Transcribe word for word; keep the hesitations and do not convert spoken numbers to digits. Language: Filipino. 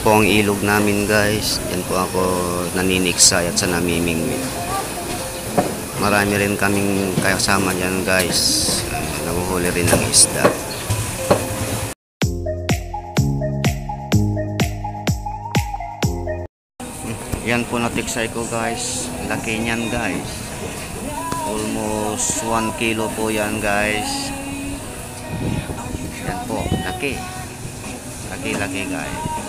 po ang ilog namin guys. Yan po ako naniniksay at sa namimingwit. Marami rin kaming kasama dyan guys. Nahuhuli rin ng isda. Yan po natiksay ko guys. Laki niyan guys. Almost one kilo po yan guys. Yan po, laki. Laki-laki guys.